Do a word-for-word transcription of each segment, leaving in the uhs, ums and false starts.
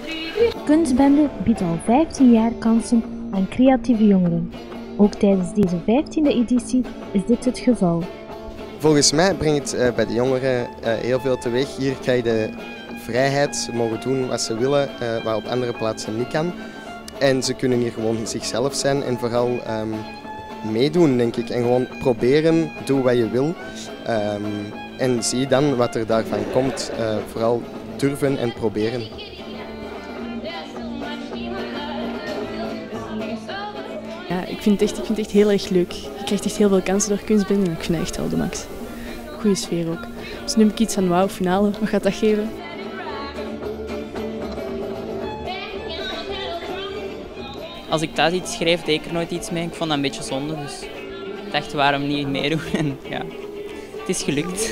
Kunstbende biedt al vijftien jaar kansen aan creatieve jongeren. Ook tijdens deze vijftiende editie is dit het geval. Volgens mij brengt het uh, bij de jongeren uh, heel veel teweeg. Hier krijg je de vrijheid, ze mogen doen wat ze willen, uh, wat op andere plaatsen niet kan. En ze kunnen hier gewoon zichzelf zijn en vooral um, meedoen, denk ik. En gewoon proberen, doe wat je wil. Um, en zie dan wat er daarvan komt. Uh, vooral durven en proberen. Ja, ik vind, het echt, ik vind het echt heel erg leuk. Je krijgt echt heel veel kansen door kunstbende en ik vind dat echt wel de max. Goeie sfeer ook. Dus nu heb ik iets van wauw, finale. Wat gaat dat geven? Als ik thuis iets schreef, deed ik er nooit iets mee. Ik vond dat een beetje zonde, dus ik dacht waarom niet meedoen. En ja, het is gelukt.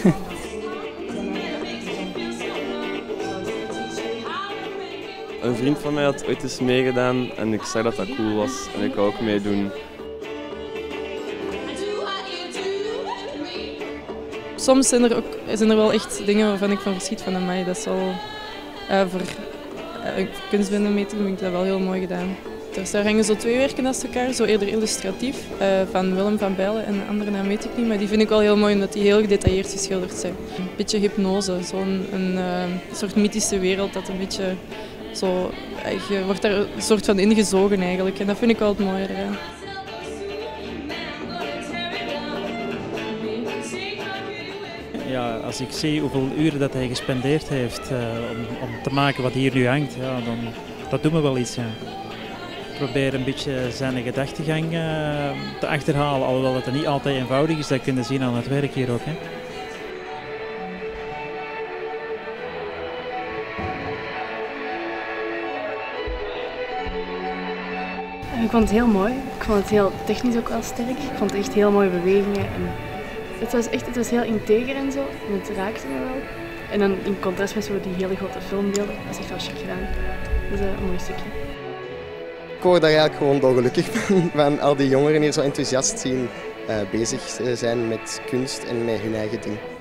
Een vriend van mij had ooit eens meegedaan en ik zag dat dat cool was en ik wou ook meedoen. Soms zijn er, ook, zijn er wel echt dingen waarvan ik van verschiet van mij. Dat is al uh, voor uh, kunstbende mee te doen, vind ik dat wel heel mooi gedaan. Dus daar hangen zo twee werken naast elkaar, zo eerder illustratief, uh, van Willem van Bijlen en de andere naam weet ik niet, maar die vind ik wel heel mooi omdat die heel gedetailleerd geschilderd zijn. Een beetje hypnose, zo'n een, uh, soort mythische wereld dat een beetje zo, je wordt daar een soort van ingezogen eigenlijk en dat vind ik wel het mooie eraan. Ja, als ik zie hoeveel uren dat hij gespendeerd heeft uh, om, om te maken wat hier nu hangt, ja, dan, dat doet me wel iets. Ja. Ik probeer een beetje zijn gedachtegang uh, te achterhalen, alhoewel het niet altijd eenvoudig is. Dat kun je zien aan het werk hier ook. Hè. Ik vond het heel mooi. Ik vond het heel technisch ook wel sterk. Ik vond het echt heel mooie bewegingen. En het was echt het was heel integer en zo. En het raakte me wel. En dan in contrast met zo die hele grote filmbeelden. Dat is echt wel chic gedaan. Dat is een mooi stukje. Ik word daar eigenlijk gewoon dolgelukkig van, van al die jongeren hier zo enthousiast zien uh, bezig zijn met kunst en met hun eigen ding.